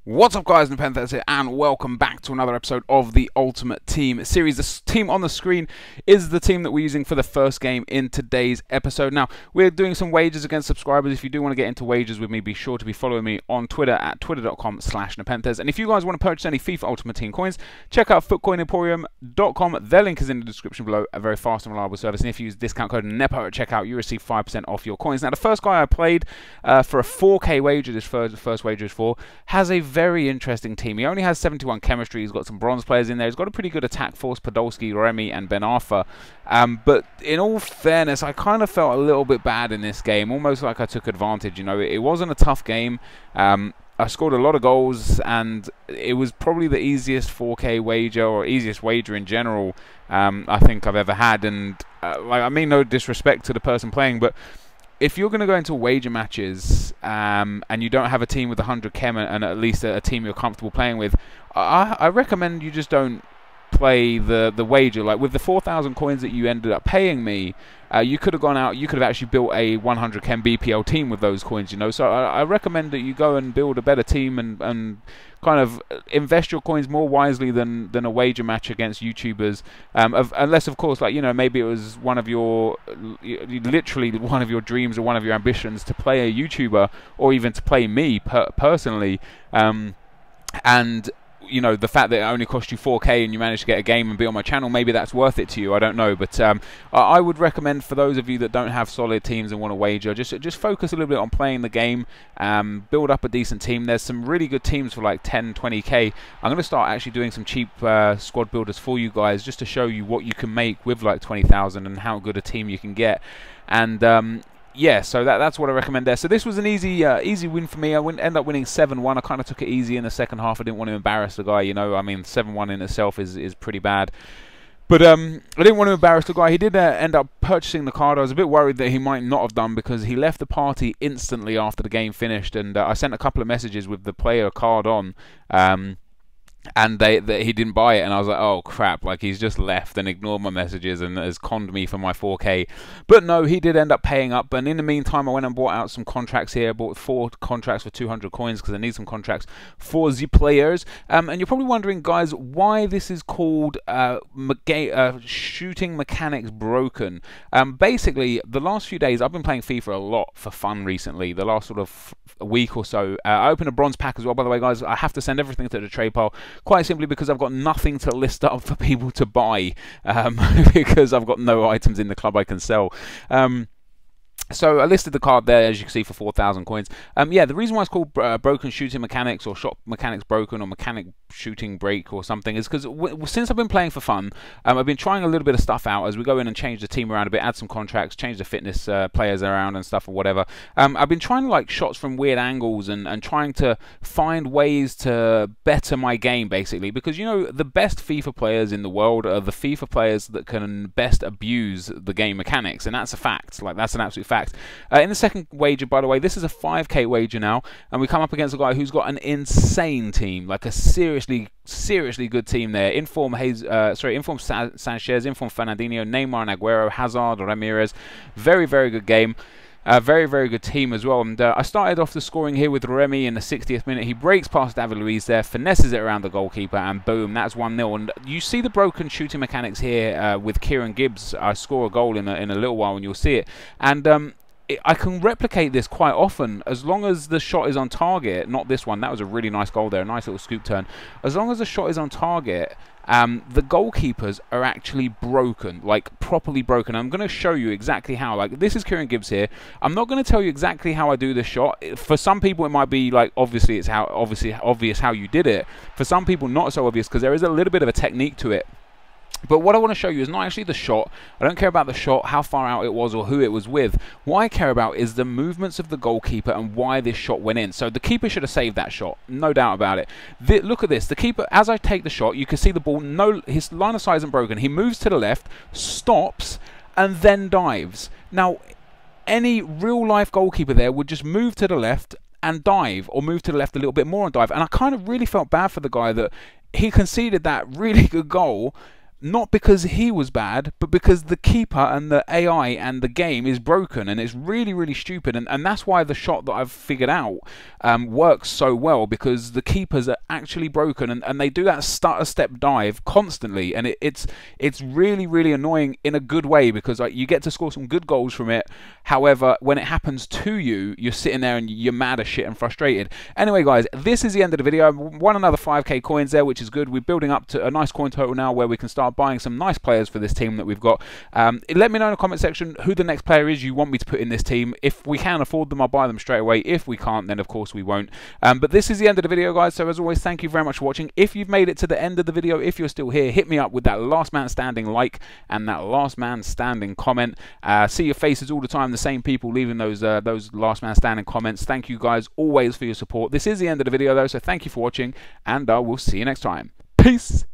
What's up, guys? Nepenthes here, and welcome back to another episode of the Ultimate Team series. The team on the screen is the team that we're using for the first game in today's episode. Now, we're doing some wagers against subscribers. If you do want to get into wagers with me, be sure to be following me on Twitter at twitter.com/Nepenthes. And if you guys want to purchase any FIFA Ultimate Team coins, check out footcoinemporium.com. Their link is in the description below, a very fast and reliable service. And if you use discount code NEPO at checkout, you receive 5% off your coins. Now, the first guy I played for a 4K wager, this first wager is for, has a very interesting team. He only has 71 chemistry. He's got some bronze players in there. He's got a pretty good attack force, Podolski, Remy, and Ben Arfa. But in all fairness, I kind of felt a little bit bad in this game, almost like I took advantage. You know, it wasn't a tough game. I scored a lot of goals, and it was probably the easiest 4K wager, or easiest wager in general, I think I've ever had. And I mean no disrespect to the person playing, but if you're going to go into wager matches and you don't have a team with 100 chem and at least a team you're comfortable playing with, I recommend you just don't play the wager. Like with the 4,000 coins that you ended up paying me, you could have gone out, you could have actually built a 100 chem BPL team with those coins, you know. So I recommend that you go and build a better team and kind of invest your coins more wisely than a wager match against YouTubers, unless of course, like, you know, maybe it was one of your literally one of your dreams or one of your ambitions to play a YouTuber, or even to play me personally, and you know, the fact that it only cost you 4K and you managed to get a game and be on my channel, maybe that's worth it to you. I don't know, but I would recommend, for those of you that don't have solid teams and want to wager, just focus a little bit on playing the game, build up a decent team. There's some really good teams for like 10, 20K. I'm going to start actually doing some cheap squad builders for you guys, just to show you what you can make with like 20,000 and how good a team you can get. And yeah, so that's what I recommend there. So this was an easy win for me. I end up winning 7-1. I kind of took it easy in the second half. I didn't want to embarrass the guy, you know. I mean, 7-1 in itself is pretty bad. But I didn't want to embarrass the guy. He did end up purchasing the card. I was a bit worried that he might not have done, because he left the party instantly after the game finished. And I sent a couple of messages with the player card on, and he didn't buy it, and I was like, oh crap, like he's just left and ignored my messages and has conned me for my 4K. But no, he did end up paying up, and in the meantime I went and bought out some contracts here. I bought 4 contracts for 200 coins because I need some contracts for the players. And you're probably wondering, guys, why this is called shooting mechanics broken. Basically, the last few days I've been playing FIFA a lot for fun recently, the last sort of a week or so. I opened a bronze pack as well, by the way, guys. I have to send everything to the trade pile, quite simply because I've got nothing to list up for people to buy, because I've got no items in the club I can sell. So I listed the card there, as you can see, for 4,000 coins. Yeah, the reason why it's called broken shooting mechanics, or shot mechanics broken, or mechanic shooting break or something, is because since I've been playing for fun, I've been trying a little bit of stuff out as we go in and change the team around a bit, add some contracts, change the fitness players around and stuff or whatever. I've been trying to like shots from weird angles and trying to find ways to better my game, basically, because, you know, the best FIFA players in the world are the FIFA players that can best abuse the game mechanics, and that's a fact. Like, that's an absolute fact. In the second wager, by the way, this is a 5K wager now, and we come up against a guy who's got an insane team, like a seriously good team there. Inform Sanchez, Inform Fernandinho, Neymar and Aguero, Hazard, Ramirez. Very good game. Very good team as well. And I started off the scoring here with Remy in the 60th minute. He breaks past David Luiz there, finesses it around the goalkeeper, and boom, that's 1-0. And you see the broken shooting mechanics here with Kieran Gibbs. I score a goal in a little while, and you'll see it. And I can replicate this quite often, as long as the shot is on target. Not this one. That was a really nice goal there, a nice little scoop turn. As long as the shot is on target, the goalkeepers are actually broken, like properly broken. I'm going to show you exactly how. Like, this is Kieran Gibbs here. I'm not going to tell you exactly how I do this shot. For some people it might be like, obviously it's obvious how you did it. For some people, not so obvious, because there is a little bit of a technique to it. But what I want to show you is not actually the shot. I don't care about the shot, how far out it was, or who it was with. What I care about is the movements of the goalkeeper and why this shot went in. So the keeper should have saved that shot, no doubt about it. Look at this. The keeper, as I take the shot, you can see the ball, his line of sight isn't broken. He moves to the left, stops, and then dives. Now, any real-life goalkeeper there would just move to the left and dive, or move to the left a little bit more and dive. And I kind of really felt bad for the guy that he conceded that really good goal, not because he was bad, but because the keeper and the AI and the game is broken, and it's really, really stupid. And that's why the shot that I've figured out works so well, because the keepers are actually broken, and they do that stutter step dive constantly, and it's really, really annoying in a good way, because like, you get to score some good goals from it. However, when it happens to you, you're sitting there and you're mad as shit and frustrated. Anyway, guys, this is the end of the video. I've won another 5k coins there, which is good. We're building up to a nice coin total now where we can start buying some nice players for this team that we've got. Let me know in the comment section who the next player is you want me to put in this team. If we can afford them, I'll buy them straight away. If we can't, then of course we won't. But this is the end of the video, guys. So as always, thank you very much for watching. If you've made it to the end of the video, if you're still here, hit me up with that last man standing like and that last man standing comment. See your faces all the time, the same people leaving those last man standing comments. Thank you guys always for your support. This is the end of the video though, so thank you for watching, and I will see you next time. Peace.